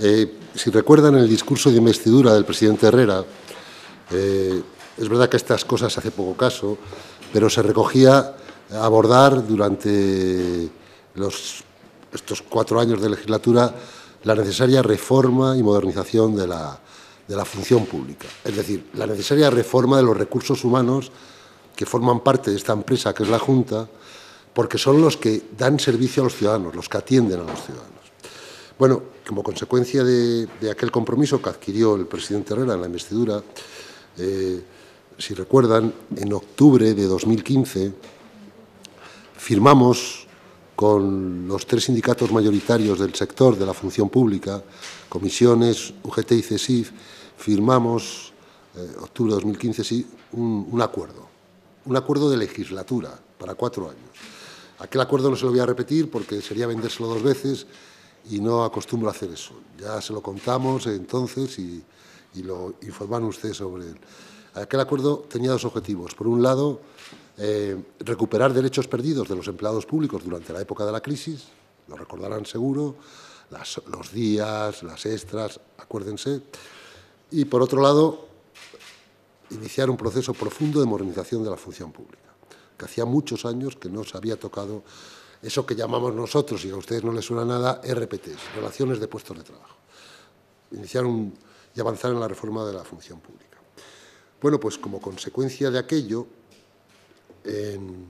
Si recuerdan el discurso de investidura del presidente Herrera, es verdad que estas cosas se hace poco caso, pero se recogía abordar durante estos 4 años de legislatura la necesaria reforma y modernización de la función pública. Es decir, la necesaria reforma de los recursos humanos que forman parte de esta empresa, que es la Junta, porque son los que dan servicio a los ciudadanos, los que atienden a los ciudadanos. Bueno, como consecuencia de aquel compromiso que adquirió el presidente Herrera en la investidura, si recuerdan, en octubre de 2015 firmamos con los 3 sindicatos mayoritarios del sector de la función pública, Comisiones, UGT y CESIF, firmamos, octubre de 2015, sí, un acuerdo de legislatura para 4 años. Aquel acuerdo no se lo voy a repetir porque sería vendérselo 2 veces y no acostumbro a hacer eso. Ya se lo contamos entonces y lo informan ustedes sobre él. Aquel acuerdo tenía 2 objetivos. Por un lado, recuperar derechos perdidos de los empleados públicos durante la época de la crisis, lo recordarán seguro, los días, las extras, acuérdense. Y, por otro lado, iniciar un proceso profundo de modernización de la función pública, que hacía muchos años que no se había tocado eso que llamamos nosotros, y a ustedes no les suena nada, RPTs, relaciones de puestos de trabajo. Iniciar y avanzar en la reforma de la función pública. Bueno, pues como consecuencia de aquello, en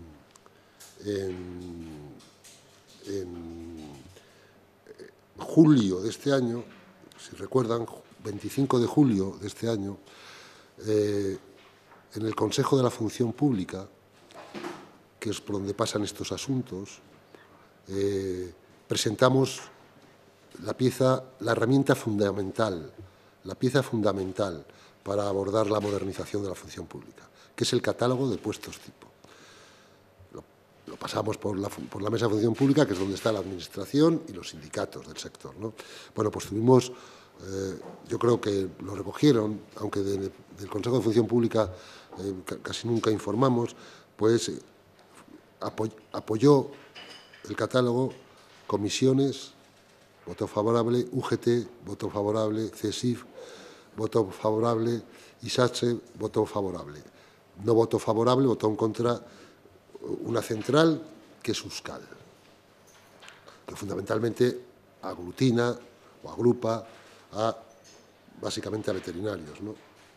julio de este año, si recuerdan, 25 de julio de este año, en el Consejo de la Función Pública, que es por donde pasan estos asuntos, presentamos la herramienta fundamental, la pieza fundamental para abordar la modernización de la función pública, que es el catálogo de puestos tipo. Lo pasamos por la mesa de función pública, que es donde está la administración y los sindicatos del sector, ¿no? Bueno, pues tuvimos, yo creo que lo recogieron, aunque del Consejo de Función Pública casi nunca informamos, pues apoyó el catálogo Comisiones, voto favorable, UGT, voto favorable, CESIF, voto favorable, ISACHE, voto favorable. No voto favorable, votó en contra una central que es Euskal, que fundamentalmente aglutina o agrupa básicamente a veterinarios, ¿no?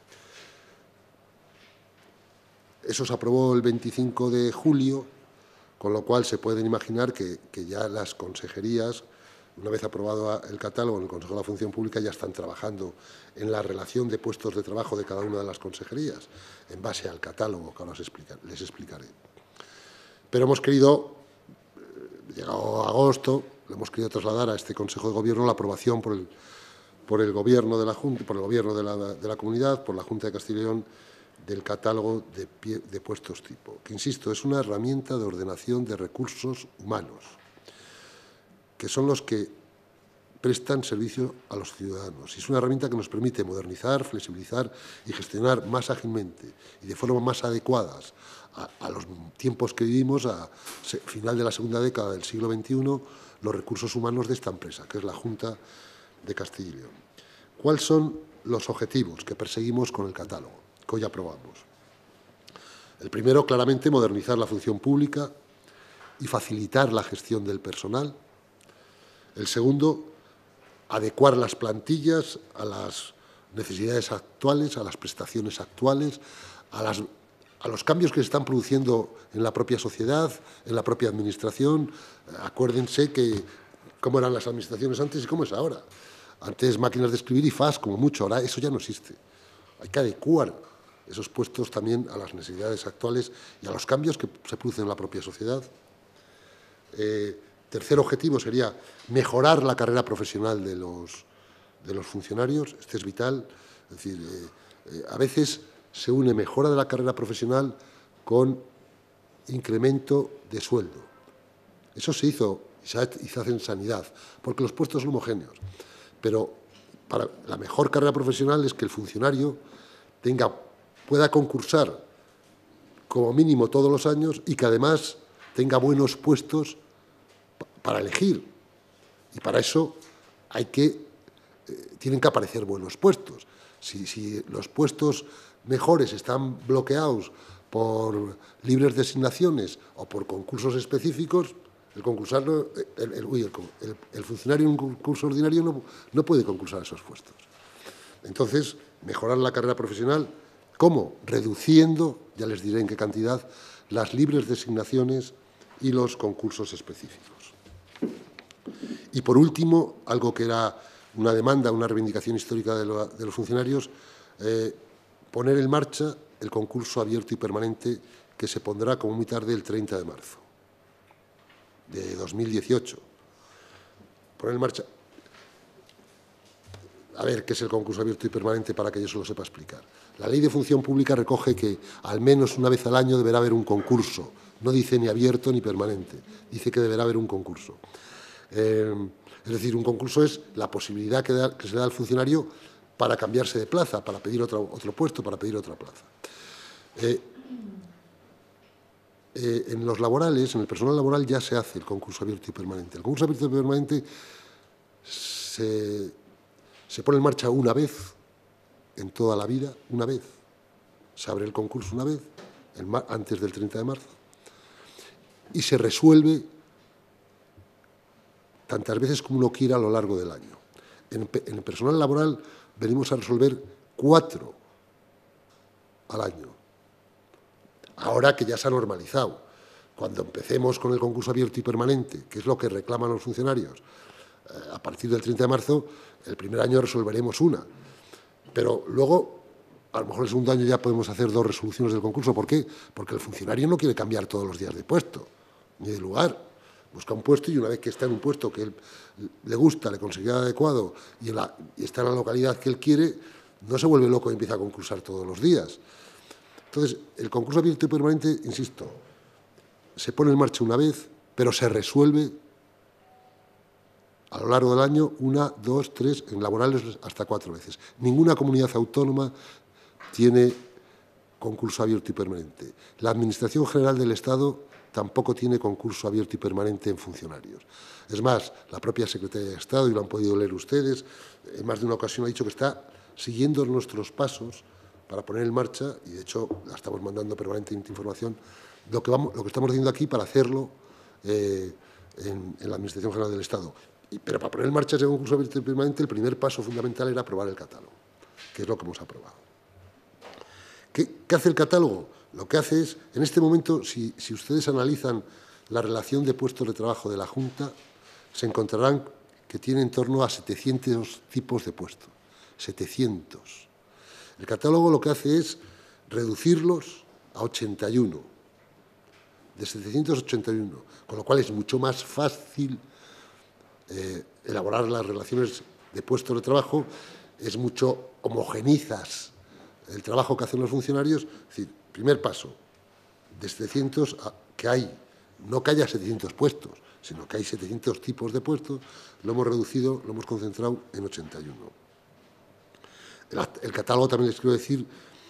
Eso se aprobó el 25 de julio, con lo cual se pueden imaginar que ya las consejerías, una vez aprobado el catálogo en el Consejo de la Función Pública, ya están trabajando en la relación de puestos de trabajo de cada una de las consejerías, en base al catálogo que ahora les explicaré. Pero hemos querido, llegado agosto, le hemos querido trasladar a este Consejo de Gobierno la aprobación por el Gobierno de la Junta, por el Gobierno de la Comunidad, por la Junta de Castilla y León, del catálogo de puestos tipo, que, insisto, es una herramienta de ordenación de recursos humanos, que son los que prestan servicio a los ciudadanos. Y es una herramienta que nos permite modernizar, flexibilizar y gestionar más ágilmente y de forma más adecuadas a los tiempos que vivimos, a final de la segunda década del siglo XXI, los recursos humanos de esta empresa, que es la Junta de Castilla y León. ¿Cuáles son los objetivos que perseguimos con el catálogo que hoy aprobamos? El primero, claramente, modernizar la función pública y facilitar la gestión del personal. El segundo, adecuar las plantillas a las necesidades actuales, a las prestaciones actuales, a los cambios que se están produciendo en la propia sociedad, en la propia administración. Acuérdense cómo eran las administraciones antes y cómo es ahora. Antes máquinas de escribir y fax, como mucho, ahora eso ya no existe. Hay que adecuar esos puestos también a las necesidades actuales y a los cambios que se producen en la propia sociedad. Tercer objetivo sería mejorar la carrera profesional de los funcionarios. Este es vital. Es decir, a veces se une mejora de la carrera profesional con incremento de sueldo. Eso se hizo y se hace en sanidad, porque los puestos son homogéneos. Pero para la mejor carrera profesional es que el funcionario pueda concursar como mínimo todos los años y que además tenga buenos puestos para elegir. Y para eso hay que tienen que aparecer buenos puestos. Si los puestos mejores están bloqueados por libres designaciones o por concursos específicos, el funcionario en un concurso ordinario no puede concursar esos puestos. Entonces, mejorar la carrera profesional, ¿cómo? Reduciendo, ya les diré en qué cantidad, las libres designaciones y los concursos específicos. Y por último, algo que era una demanda, una reivindicación histórica de los funcionarios, poner en marcha el concurso abierto y permanente que se pondrá como muy tarde el 30 de marzo de 2018. Poner en marcha... A ver, ¿qué es el concurso abierto y permanente para que yo se lo sepa explicar? La Ley de Función Pública recoge que al menos una vez al año deberá haber un concurso. No dice ni abierto ni permanente, dice que deberá haber un concurso. Es decir, un concurso es la posibilidad que se da al funcionario para cambiarse de plaza, para pedir otro puesto, para pedir otra plaza. En los laborales, en el personal laboral, ya se hace el concurso abierto y permanente. El concurso abierto y permanente se pone en marcha una vez en toda la vida, una vez. Se abre el concurso una vez, antes del 30 de marzo, y se resuelve tantas veces como uno quiera a lo largo del año. En el personal laboral venimos a resolver 4 al año. Ahora que ya se ha normalizado. Cuando empecemos con el concurso abierto y permanente, que es lo que reclaman los funcionarios, a partir del 30 de marzo, el primer año resolveremos una. Pero luego, a lo mejor el segundo año ya podemos hacer 2 resoluciones del concurso. ¿Por qué? Porque el funcionario no quiere cambiar todos los días de puesto, ni de lugar. Busca un puesto y una vez que está en un puesto que él le gusta, le considera adecuado y está en la localidad que él quiere, no se vuelve loco y empieza a concursar todos los días. Entonces, el concurso abierto y permanente, insisto, se pone en marcha una vez, pero se resuelve a lo largo del año 1, 2, 3, en laborales hasta 4 veces. Ninguna comunidad autónoma tiene concurso abierto y permanente. La Administración General del Estado tampoco tiene concurso abierto y permanente en funcionarios. Es más, la propia Secretaría de Estado, y lo han podido leer ustedes, en más de una ocasión ha dicho que está siguiendo nuestros pasos para poner en marcha, y de hecho la estamos mandando permanentemente información, lo que estamos haciendo aquí para hacerlo en la Administración General del Estado. Pero para poner en marcha ese concurso abierto y permanente, el primer paso fundamental era aprobar el catálogo, que es lo que hemos aprobado. ¿Qué hace el catálogo? Lo que hace es, en este momento, si ustedes analizan la relación de puestos de trabajo de la Junta, se encontrarán que tiene en torno a 700 tipos de puestos. 700. El catálogo lo que hace es reducirlos a 81. De 781. Con lo cual es mucho más fácil elaborar las relaciones de puestos de trabajo, es mucho homogenizas el trabajo que hacen los funcionarios. Es decir, primer paso, de 700 que hay, no que haya 700 puestos, sino que hay 700 tipos de puestos, lo hemos reducido, lo hemos concentrado en 81. El catálogo también les quiero decir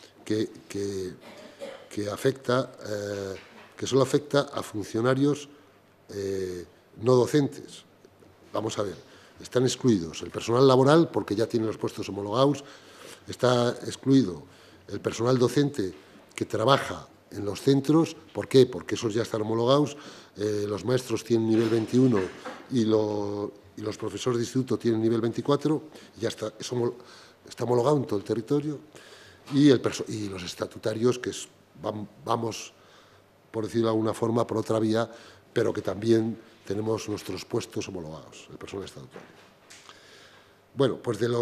que afecta, que solo afecta a funcionarios no docentes. Vamos a ver, están excluidos el personal laboral, porque ya tienen los puestos homologados, está excluido el personal docente que trabaja en los centros. ¿Por qué? Porque esos ya están homologados, los maestros tienen nivel 21 y los profesores de instituto tienen nivel 24, ya está homologado en todo el territorio, y los estatutarios, que vamos, por decirlo de alguna forma, por otra vía, pero que también tenemos nuestros puestos homologados, el personal estatutario. Bueno, pues el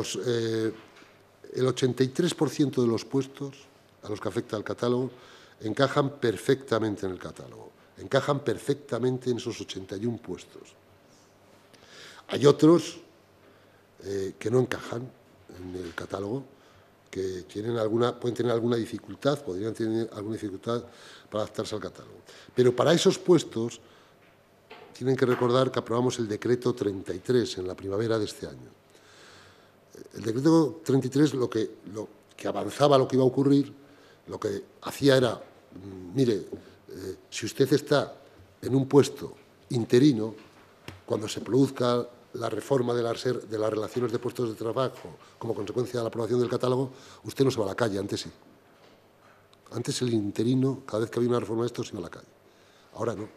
83% de los puestos a los que afecta el catálogo encajan perfectamente en el catálogo, encajan perfectamente en esos 81 puestos. Hay otros que no encajan en el catálogo, que pueden tener alguna dificultad, podrían tener alguna dificultad para adaptarse al catálogo. Pero para esos puestos tienen que recordar que aprobamos el decreto 33 en la primavera de este año. El decreto 33 lo que avanzaba lo que iba a ocurrir, lo que hacía era, mire, si usted está en un puesto interino, cuando se produzca la reforma de las relaciones de puestos de trabajo como consecuencia de la aprobación del catálogo, usted no se va a la calle, antes sí. Antes el interino, cada vez que había una reforma de esto, se iba a la calle. Ahora no.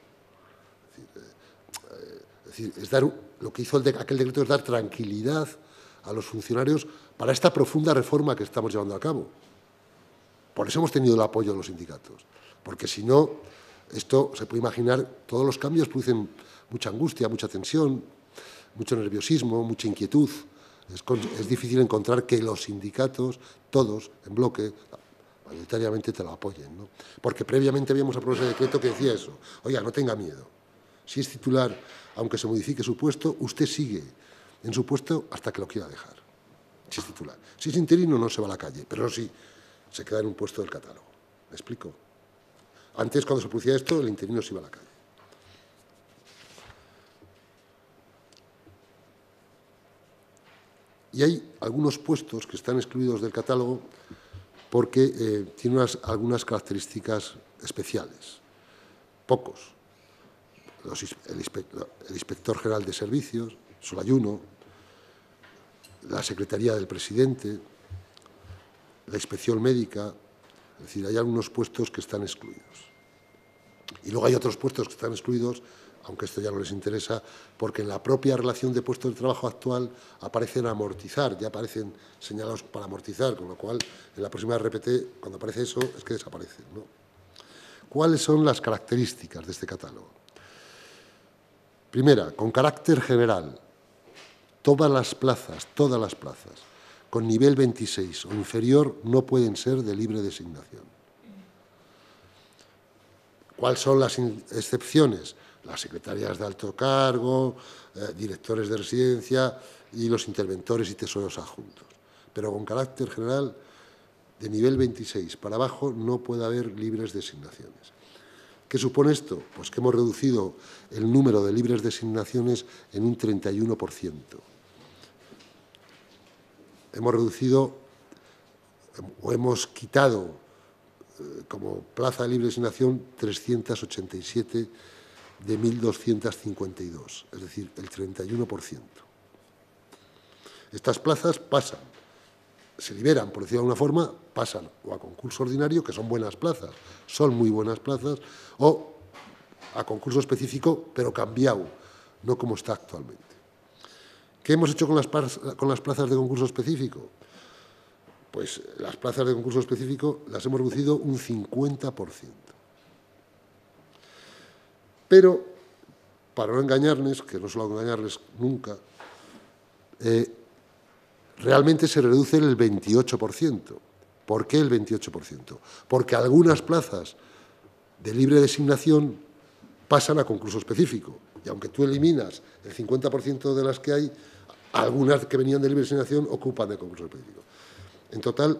Es decir, lo que hizo aquel decreto es dar tranquilidad a los funcionarios para esta profunda reforma que estamos llevando a cabo. Por eso hemos tenido el apoyo de los sindicatos. Porque si no, esto se puede imaginar, todos los cambios producen mucha angustia, mucha tensión, mucho nerviosismo, mucha inquietud. Es difícil encontrar que los sindicatos, todos, en bloque, mayoritariamente te lo apoyen, ¿no? Porque previamente habíamos aprobado ese decreto que decía eso. Oiga, no tenga miedo. Si es titular, aunque se modifique su puesto, usted sigue en su puesto hasta que lo quiera dejar. Si es titular. Si es interino, no se va a la calle, pero sí, se queda en un puesto del catálogo. ¿Me explico? Antes, cuando se producía esto, el interino se iba a la calle. Y hay algunos puestos que están excluidos del catálogo porque tienen algunas características especiales. Pocos. El inspector general de servicios, Solayuno, la secretaría del presidente, la inspección médica, es decir, hay algunos puestos que están excluidos. Y luego hay otros puestos que están excluidos, aunque esto ya no les interesa, porque en la propia relación de puestos de trabajo actual aparecen amortizar, ya aparecen señalados para amortizar, con lo cual en la próxima RPT, cuando aparece eso, es que desaparecen, ¿no? ¿Cuáles son las características de este catálogo? Primera, con carácter general, todas las plazas con nivel 26 o inferior no pueden ser de libre designación. ¿Cuáles son las excepciones? Las secretarias de alto cargo, directores de residencia y los interventores y tesoreros adjuntos. Pero con carácter general, de nivel 26 para abajo no puede haber libres designaciones. ¿Qué supone esto? Pues que hemos reducido el número de libres designaciones en un 31%. Hemos reducido o hemos quitado como plaza de libre designación 387 de 1.252, es decir, el 31%. Estas plazas pasan, se liberan, por decirlo de alguna forma, pasan o a concurso ordinario, que son buenas plazas, son muy buenas plazas, o a concurso específico, pero cambiado, no como está actualmente. ¿Qué hemos hecho con las plazas de concurso específico? Pues las plazas de concurso específico las hemos reducido un 50%. Pero, para no engañarles, que no suelo engañarles nunca, realmente se reduce el 28%. ¿Por qué el 28%? Porque algunas plazas de libre designación pasan a concurso específico. Y aunque tú eliminas el 50% de las que hay, algunas que venían de libre designación ocupan de concurso específico. En total,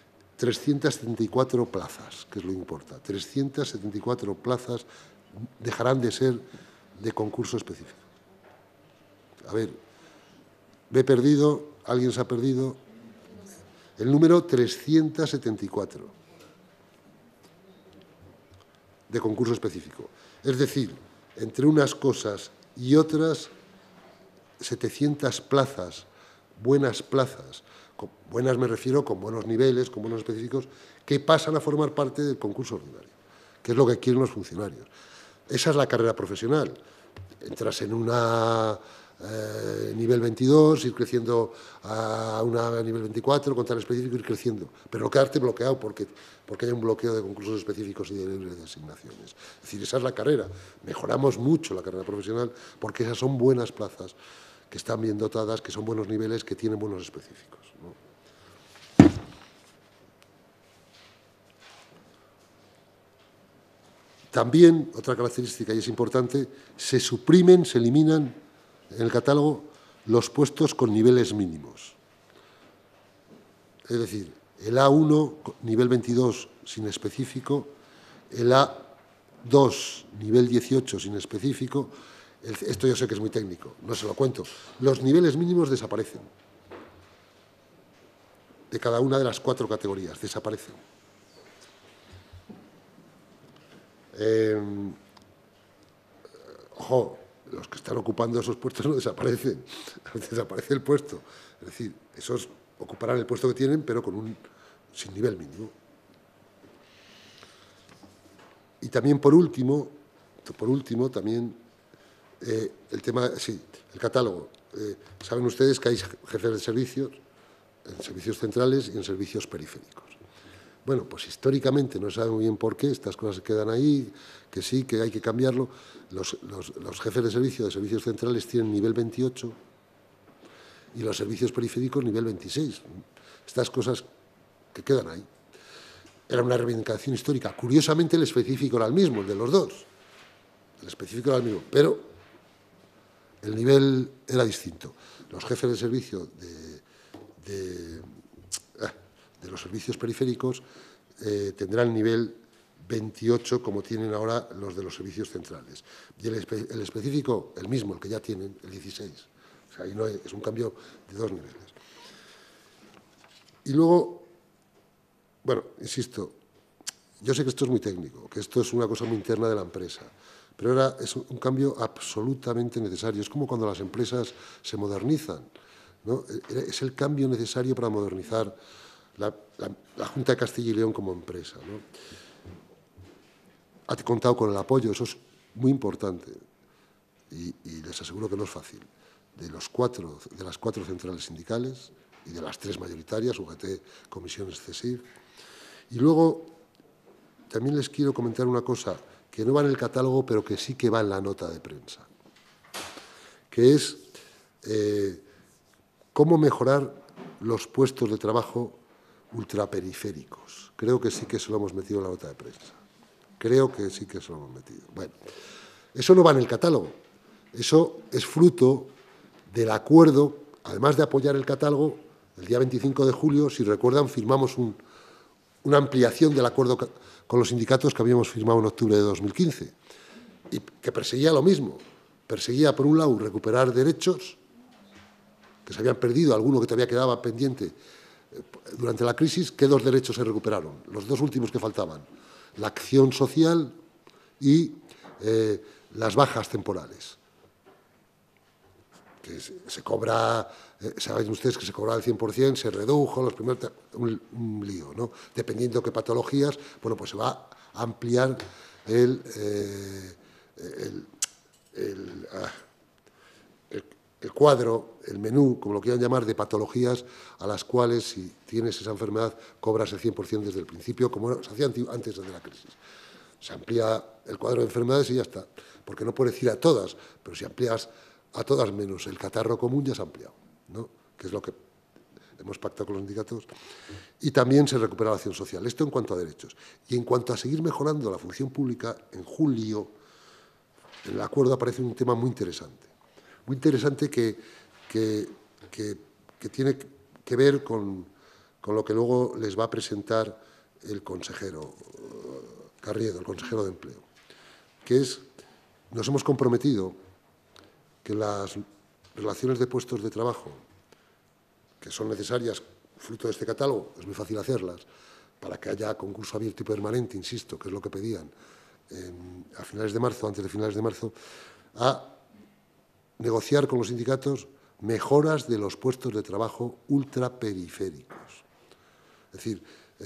374 plazas, que es lo que importa. 374 plazas dejarán de ser de concurso específico. A ver, me he perdido, alguien se ha perdido. El número 374 de concurso específico. Es decir, entre unas cosas y otras, 700 plazas, buenas plazas, buenas me refiero con buenos niveles, con buenos específicos, que pasan a formar parte del concurso ordinario, que es lo que quieren los funcionarios. Esa es la carrera profesional. Entras en una nivel 22, ir creciendo a una nivel 24, con tal específico, ir creciendo. Pero no quedarte bloqueado porque hay un bloqueo de concursos específicos y de libres designaciones. Es decir, esa es la carrera. Mejoramos mucho la carrera profesional porque esas son buenas plazas, que están bien dotadas, que son buenos niveles, que tienen buenos específicos, ¿no? También, otra característica, y es importante, se suprimen, se eliminan en el catálogo los puestos con niveles mínimos. Es decir, el A1, nivel 22, sin específico, el A2, nivel 18, sin específico. Esto yo sé que es muy técnico, no se lo cuento. Los niveles mínimos desaparecen. De cada una de las 4 categorías, desaparecen. Ojo, los que están ocupando esos puestos no desaparecen, desaparece el puesto. Es decir, esos ocuparán el puesto que tienen, pero sin nivel mínimo. Y también, por último también el tema, sí, el catálogo. Saben ustedes que hay jefes de servicios en servicios centrales y en servicios periféricos. Bueno, pues históricamente no se sabe muy bien por qué, estas cosas se quedan ahí, que sí, que hay que cambiarlo. Los jefes de servicios centrales tienen nivel 28 y los servicios periféricos nivel 26. Estas cosas que quedan ahí. Era una reivindicación histórica. Curiosamente, el específico era el mismo, el de los dos. El específico era el mismo, pero el nivel era distinto. Los jefes de servicio de los servicios periféricos tendrán nivel 28, como tienen ahora los de los servicios centrales. Y el específico, el mismo, el que ya tienen, el 16. O sea, ahí no es un cambio de 2 niveles. Y luego, bueno, insisto, yo sé que esto es muy técnico, que esto es una cosa muy interna de la empresa, pero ahora es un cambio absolutamente necesario. Es como cuando las empresas se modernizan, ¿no? Es el cambio necesario para modernizar la Junta de Castilla y León como empresa, ¿no? Ha contado con el apoyo, eso es muy importante, y les aseguro que no es fácil, de las 4 centrales sindicales y de las 3 mayoritarias, UGT, Comisiones, CESIF. Y luego también les quiero comentar una cosa que no va en el catálogo, pero que sí que va en la nota de prensa, que es cómo mejorar los puestos de trabajo ultraperiféricos. Creo que sí que se lo hemos metido en la nota de prensa. Creo que sí que se lo hemos metido. Bueno, eso no va en el catálogo. Eso es fruto del acuerdo, además de apoyar el catálogo, el día 25 de julio, si recuerdan, firmamos una ampliación del acuerdo con los sindicatos que habíamos firmado en octubre de 2015 y que perseguía lo mismo. Perseguía, por un lado, recuperar derechos que se habían perdido, alguno que todavía quedaba pendiente durante la crisis. ¿Qué 2 derechos se recuperaron? Los 2 últimos que faltaban, la acción social y las bajas temporales. Que se cobra, saben ustedes que se cobraba el 100%, se redujo, los primeros, un lío, ¿no? Dependiendo de qué patologías, bueno, pues se va a ampliar el cuadro, el menú, como lo quieran llamar, de patologías a las cuales, si tienes esa enfermedad, cobras el 100% desde el principio, como se hacía antes de la crisis. Se amplía el cuadro de enfermedades y ya está, porque no puedes ir a todas, pero si amplías a todas menos el catarro común, ya se ha ampliado, ¿no? Que es lo que hemos pactado con los sindicatos. Y también se recupera la acción social. Esto en cuanto a derechos. Y en cuanto a seguir mejorando la función pública, en julio, en el acuerdo aparece un tema muy interesante. Muy interesante que tiene que ver con lo que luego les va a presentar el consejero Carriedo, el consejero de Empleo, que es, nos hemos comprometido que las relaciones de puestos de trabajo, que son necesarias, fruto de este catálogo, es muy fácil hacerlas, para que haya concurso abierto y permanente, insisto, que es lo que pedían a finales de marzo, antes de finales de marzo, a negociar con los sindicatos mejoras de los puestos de trabajo ultraperiféricos. Es decir,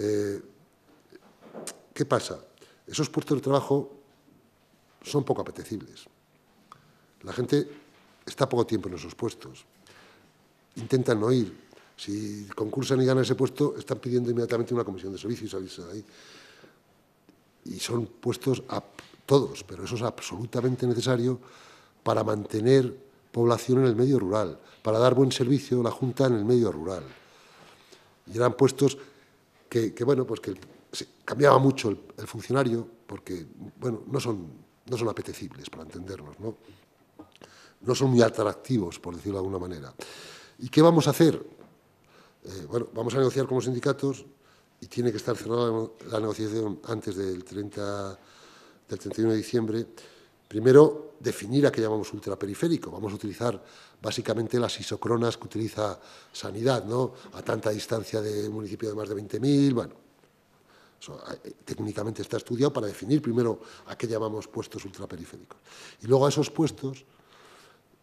¿qué pasa? Esos puestos de trabajo son poco apetecibles. La gente está poco tiempo en esos puestos. Intentan no ir. Si concursan y ganan ese puesto, están pidiendo inmediatamente una comisión de servicio y salirse de ahí. Y son puestos a todos, pero eso es absolutamente necesario para mantener población en el medio rural, para dar buen servicio a la Junta en el medio rural. Y eran puestos que bueno, pues que cambiaba mucho el funcionario, porque, bueno, no son apetecibles, para entendernos, ¿no? No son muy atractivos, por decirlo de alguna manera. ¿Y qué vamos a hacer? Bueno, vamos a negociar con los sindicatos y tiene que estar cerrada la negociación antes del 31 de diciembre. Primero, definir a qué llamamos ultraperiférico. Vamos a utilizar básicamente las isocronas que utiliza Sanidad, ¿no? A tanta distancia de un municipio de más de 20.000, bueno. Eso, técnicamente está estudiado para definir primero a qué llamamos puestos ultraperiféricos. Y luego a esos puestos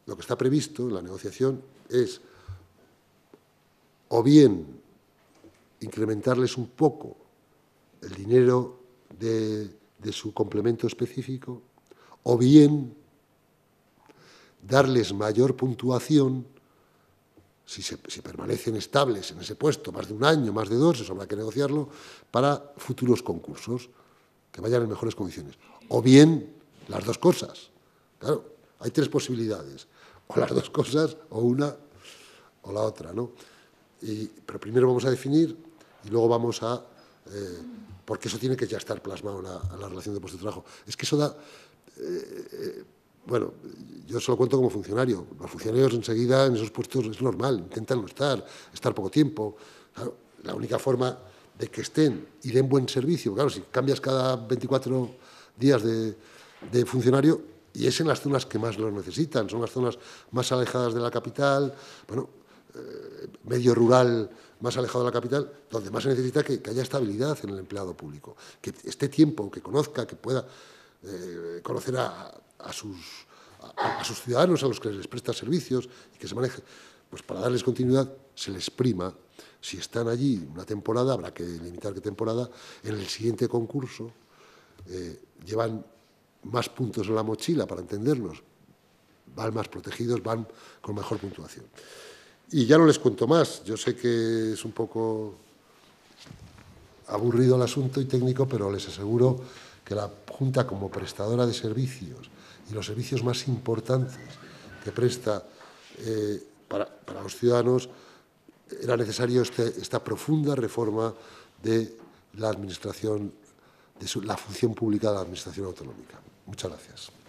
lo que está previsto en la negociación es o bien incrementarles un poco el dinero de su complemento específico, o bien darles mayor puntuación si permanecen estables en ese puesto más de un año, más de 2, eso habrá que negociarlo, para futuros concursos que vayan en mejores condiciones. O bien las dos cosas. Claro, hay 3 posibilidades, o las dos cosas, o una o la otra, ¿no? Pero primero vamos a definir y luego vamos a... porque eso tiene que ya estar plasmado en la relación de puesto de trabajo. Es que eso da... bueno, yo se lo cuento como funcionario. Los funcionarios enseguida en esos puestos es normal, intentan no estar poco tiempo. Claro, la única forma de que estén y den buen servicio, claro, si cambias cada 24 días de funcionario, y es en las zonas que más lo necesitan, son las zonas más alejadas de la capital, bueno, medio rural más alejado de la capital, donde más se necesita que haya estabilidad en el empleado público, que esté tiempo, que conozca, que pueda conocer a sus ciudadanos, a los que les presta servicios, y que se maneje. Pues para darles continuidad se les prima. Si están allí una temporada, habrá que limitar qué temporada, en el siguiente concurso llevan más puntos en la mochila, para entendernos, van más protegidos, van con mejor puntuación. Y ya no les cuento más, yo sé que es un poco aburrido el asunto y técnico, pero les aseguro que la Junta, como prestadora de servicios, y los servicios más importantes que presta para los ciudadanos, era necesario esta profunda reforma de la administración, de la función pública de la administración autonómica. Muchas gracias.